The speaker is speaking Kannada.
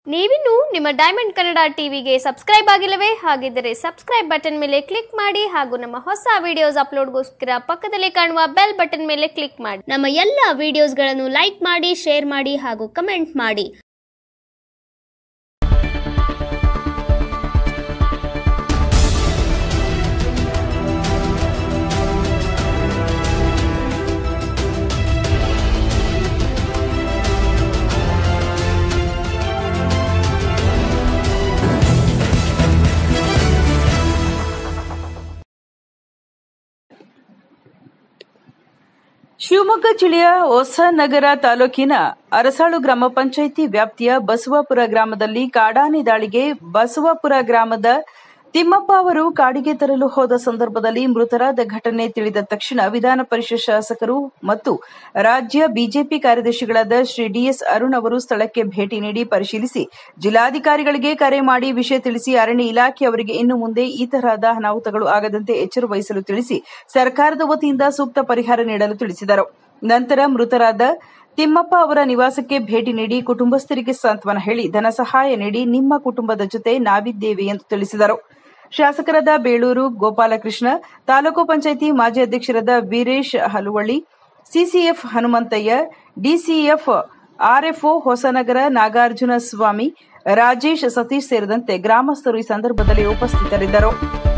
ನೀವಿನ್ನು ನಿಮ್ಮ ಡೈಮಂಡ್ ಕನ್ನಡ ಟಿವಿಗೆ ಸಬ್ಸ್ಕ್ರೈಬ್ ಆಗಿಲ್ಲವೇ? ಹಾಗಿದ್ದರೆ ಸಬ್ಸ್ಕ್ರೈಬ್ ಬಟನ್ ಮೇಲೆ ಕ್ಲಿಕ್ ಮಾಡಿ ಹಾಗೂ ನಮ್ಮ ಹೊಸ ವಿಡಿಯೋಸ್ ಅಪ್ಲೋಡ್ಗೋಸ್ಕರ ಪಕ್ಕದಲ್ಲಿ ಕಾಣುವ ಬೆಲ್ ಬಟನ್ ಮೇಲೆ ಕ್ಲಿಕ್ ಮಾಡಿ. ನಮ್ಮ ಎಲ್ಲ ವಿಡಿಯೋಸ್ಗಳನ್ನು ಲೈಕ್ ಮಾಡಿ, ಶೇರ್ ಮಾಡಿ ಹಾಗೂ ಕಮೆಂಟ್ ಮಾಡಿ. ಶಿವಮೊಗ್ಗ ಜಿಲ್ಲೆಯ ಹೊಸನಗರ ತಾಲೂಕಿನ ಅರಸಾಳು ಗ್ರಾಮ ಪಂಚಾಯಿತಿ ವ್ಯಾಪ್ತಿಯ ಬಸವಾಪುರ ಗ್ರಾಮದಲ್ಲಿ ಕಾಡಾನೆ ದಾಳಿಗೆ ಬಸವಾಪುರ ಗ್ರಾಮದ ತಿಮ್ಮಪ್ಪ ಅವರು ಕಾಡಿಗೆ ತರಲು ಹೋದ ಸಂದರ್ಭದಲ್ಲಿ ಮೃತರಾದ ಘಟನೆ ತಿಳಿದ ತಕ್ಷಣ ವಿಧಾನ ಪರಿಷತ್ ಶಾಸಕರು ಮತ್ತು ರಾಜ್ಯ ಬಿಜೆಪಿ ಕಾರ್ಯದರ್ಶಿಗಳಾದ ಶ್ರೀ ಡಿಎಸ್ ಅರುಣ್ ಅವರು ಸ್ಥಳಕ್ಕೆ ಭೇಟಿ ನೀಡಿ ಪರಿಶೀಲಿಸಿ ಜಿಲ್ಲಾಧಿಕಾರಿಗಳಿಗೆ ಕರೆ ಮಾಡಿ ವಿಷಯ ತಿಳಿಸಿ ಅರಣ್ಯ ಇಲಾಖೆ ಅವರಿಗೆ ಇನ್ನು ಮುಂದೆ ಈ ತರಹದ ಅನಾಹುತಗಳು ಆಗದಂತೆ ಎಚ್ಚರ ವಹಿಸಲು ತಿಳಿಸಿ ಸರ್ಕಾರದ ವತಿಯಿಂದ ಸೂಕ್ತ ಪರಿಹಾರ ನೀಡಲು ತಿಳಿಸಿದರು. ನಂತರ ಮೃತರಾದ ತಿಮ್ಮಪ್ಪ ಅವರ ನಿವಾಸಕ್ಕೆ ಭೇಟಿ ನೀಡಿ ಕುಟುಂಬಸ್ಥರಿಗೆ ಸಾಂತ್ವನ ಹೇಳಿ ಧನ ಸಹಾಯ ನೀಡಿ ನಿಮ್ಮ ಕುಟುಂಬದ ಜೊತೆ ನಾವಿದ್ದೇವೆ ಎಂದು ತಿಳಿಸಿದರು. ಶಾಸಕರಾದ ಬೇಳೂರು ಗೋಪಾಲಕೃಷ್ಣ, ತಾಲೂಕು ಪಂಚಾಯಿತಿ ಮಾಜಿ ಅಧ್ಯಕ್ಷರಾದ Veeresh Haluvalli, CCF Hanumanthaiah, DCF RFO Hosanagara Nagarjuna Swamy, Rajesh, Satish ಸೇರಿದಂತೆ ಗ್ರಾಮಸ್ಥರು ಈ ಸಂದರ್ಭದಲ್ಲಿ ಉಪಸ್ಥಿತರಿದ್ದರು.